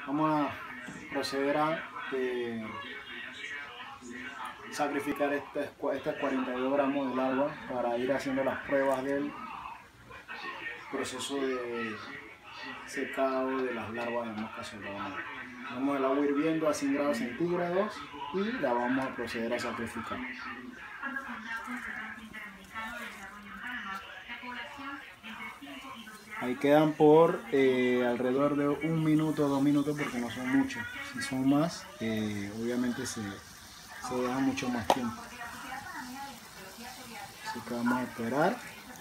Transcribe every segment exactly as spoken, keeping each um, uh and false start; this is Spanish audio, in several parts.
Vamos a proceder a eh, sacrificar estos, estos cuarenta y dos gramos de larva para ir haciendo las pruebas del proceso de secado de las larvas de mosca soldadora. Vamos el agua hirviendo a cien grados centígrados y la vamos a proceder a sacrificar. Ahí quedan por eh, alrededor de un minuto, dos minutos, porque no son muchos. Si son más, eh, obviamente se, se deja mucho más tiempo. Así que vamos a esperar.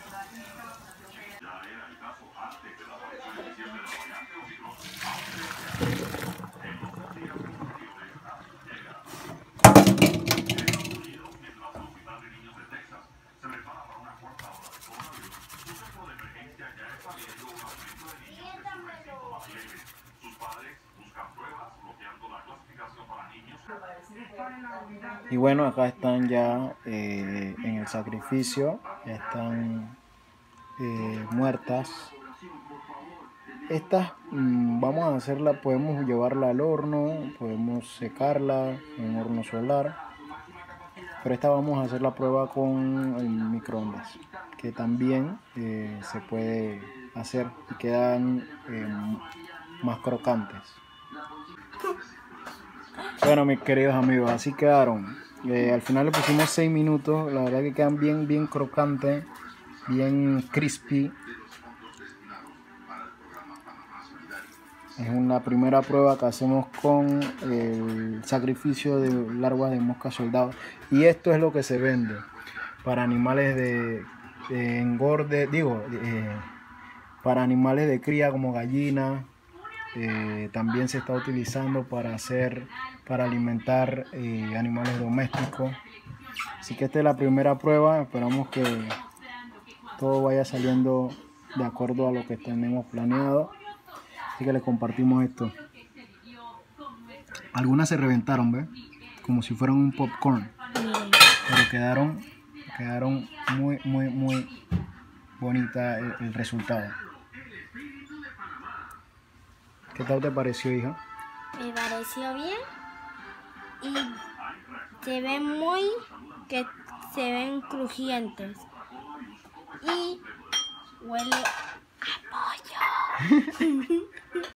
Y bueno, acá están ya eh, en el sacrificio, ya están eh, muertas. Estas mmm, vamos a hacerla, podemos llevarla al horno, podemos secarla en un horno solar, pero esta vamos a hacer la prueba con el microondas, que también eh, se puede hacer y quedan eh, más crocantes. Bueno, mis queridos amigos, así quedaron. Eh, al final le pusimos seis minutos. La verdad que quedan bien, bien crocantes, bien crispy. Es una primera prueba que hacemos con el sacrificio de larvas de mosca soldado. Y esto es lo que se vende para animales de, de engorde, digo, eh, para animales de cría como gallinas. Eh, también se está utilizando para hacer, para alimentar eh, animales domésticos. Así que esta es la primera prueba. Esperamos que todo vaya saliendo de acuerdo a lo que tenemos planeado. Así que les compartimos esto. Algunas se reventaron, ¿ves? Como si fueran un popcorn. Pero quedaron, quedaron muy, muy, muy bonita el, el resultado. ¿Qué tal te pareció, hija? Me pareció bien y se ven muy, que se ven crujientes y huele a pollo.